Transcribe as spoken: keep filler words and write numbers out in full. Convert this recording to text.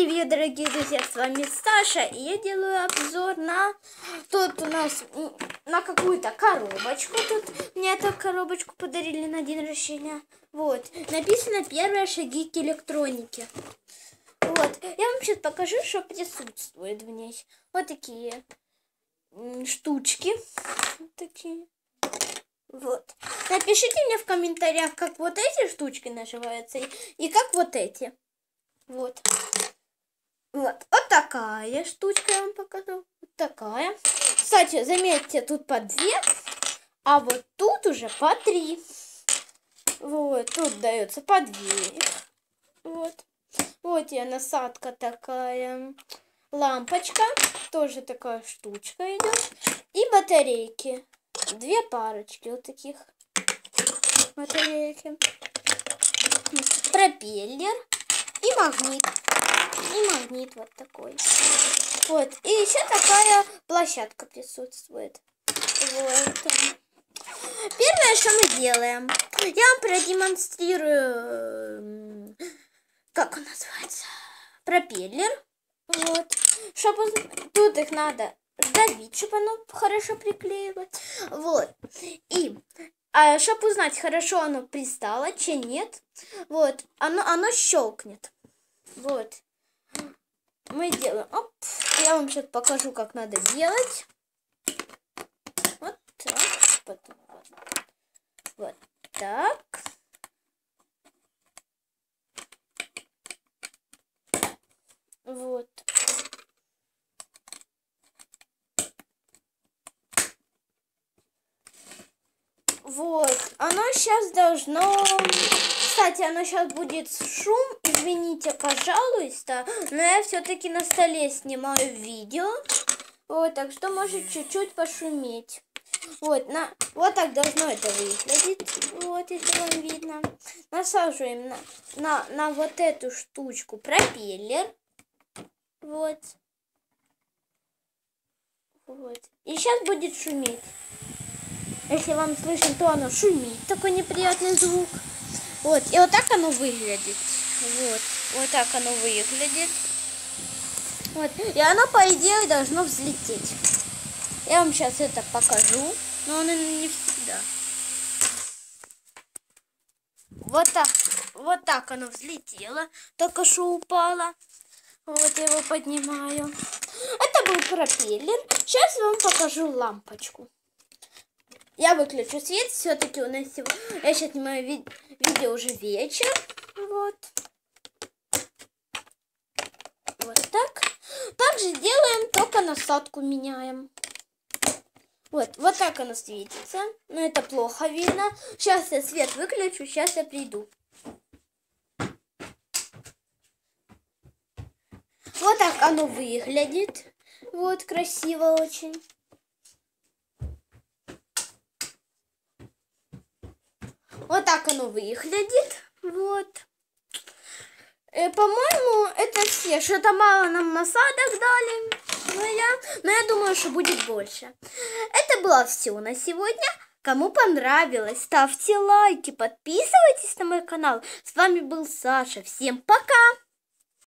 Привет, дорогие друзья, с вами Саша, и я делаю обзор на тут у нас на какую-то коробочку. Тут мне эту коробочку подарили на день рождения. Вот, написано «Первые шаги к электронике». Вот, я вам сейчас покажу, что присутствует в ней. Вот такие штучки, вот такие. Вот. Напишите мне в комментариях, как вот эти штучки наживаются и, и как вот эти. Вот. Вот. Вот такая штучка я вам покажу. Вот такая. Кстати, заметьте, тут по две, а вот тут уже по три. Вот. Тут дается по две. Вот. Вот и насадка такая. Лампочка. Тоже такая штучка идет. И батарейки. Две парочки вот таких батарейки. Пропеллер. И магнит. И магнит вот такой. Вот. И еще такая площадка присутствует. Вот. Первое, что мы делаем. Я вам продемонстрирую, как он называется, пропеллер. Вот. Чтобы тут их надо сдавить, чтобы оно хорошо приклеилось. Вот. И а чтобы узнать, хорошо оно пристало, че нет, вот, оно, оно щелкнет. Вот. Мы делаем. Оп. Я вам сейчас покажу, как надо делать. Вот так. Потом вот. Вот так. Вот. Вот. Оно сейчас должно... Кстати, оно сейчас будет шум. Извините, пожалуйста. Но я все-таки на столе снимаю видео. Вот, так что может чуть-чуть пошуметь. Вот, на, вот так должно это выглядеть. Вот, если вам видно. Насаживаем на, на, на вот эту штучку пропеллер. Вот. Вот. И сейчас будет шуметь. Если вам слышно, то оно шумит. Такой неприятный звук. Вот. И вот так оно выглядит. Вот. Вот так оно выглядит. Вот. И оно, по идее, должно взлететь. Я вам сейчас это покажу. Но оно не всегда. Вот так. Вот так оно взлетело. Только что упало. Вот я его поднимаю. Это был пропеллер. Сейчас я вам покажу лампочку. Я выключу свет. Все-таки у нас сегодня... Я сейчас снимаю ви... видео уже вечер. Вот. Вот так. Также делаем, только насадку меняем. Вот. Вот так оно светится. Но это плохо видно. Сейчас я свет выключу. Сейчас я приду. Вот так оно выглядит. Вот, красиво очень. Вот так оно выглядит. Вот. Э, по-моему, это все. Что-то мало нам насадок дали. Но я, но я думаю, что будет больше. Это было все на сегодня. Кому понравилось, ставьте лайки, подписывайтесь на мой канал. С вами был Саша. Всем пока!